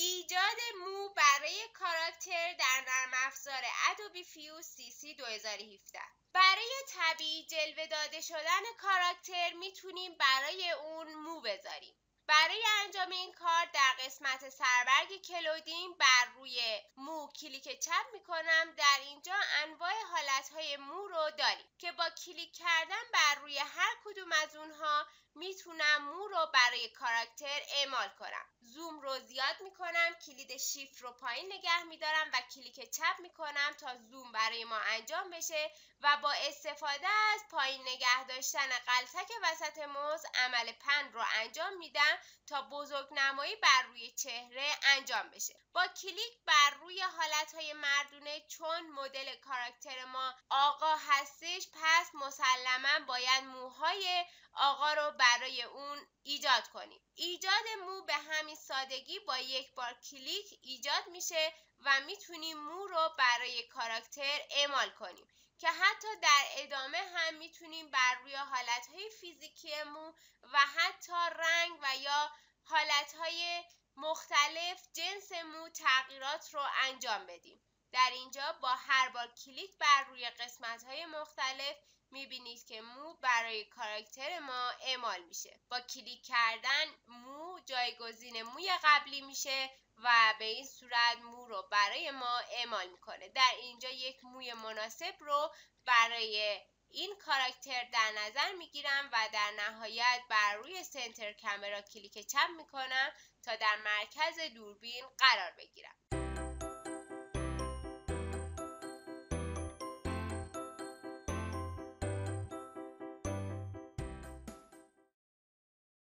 ایجاد مو برای کاراکتر در نرم افزار ادوبی فیوز CC 2017. برای طبیعی جلوه داده شدن کاراکتر میتونیم برای اون مو بذاریم. برای انجام این کار در قسمت سربرگ کلودینگ بر روی مو کلیک چپ میکنم. در اینجا انواع حالتهای مو رو داریم که با کلیک کردن بر روی هر کدوم از اونها میتونم مو رو برای کاراکتر اعمال کنم. زوم رو زیاد میکنم، کلید شیفت رو پایین نگه میدارم و کلیک چپ میکنم تا زوم برای ما انجام بشه و با استفاده از پایین نگه داشتن غلطک وسط موز عمل پن رو انجام میدم تا بزرگنمایی بر روی چهره انجام بشه. با کلیک بر روی حالتهای مردونه، چون مدل کاراکتر ما آقا هستش، پس مسلماً باید موهای آقا رو برای اون ایجاد کنیم. ایجاد مو به همین سادگی با یک بار کلیک ایجاد میشه و میتونیم مو رو برای کاراکتر اعمال کنیم که حتی در ادامه هم میتونیم بر روی حالتهای فیزیکی مو و حتی رنگ و یا حالتهای مختلف جنس مو تغییرات رو انجام بدیم. در اینجا با هر بار کلیک بر روی قسمت‌های مختلف میبینید که مو برای کاراکتر ما اعمال میشه. با کلیک کردن مو جایگزین موی قبلی میشه و به این صورت مو رو برای ما اعمال میکنه. در اینجا یک موی مناسب رو برای این کاراکتر در نظر میگیرم و در نهایت بر روی سنتر کامرا کلیک چپ میکنم تا در مرکز دوربین قرار بگیرم.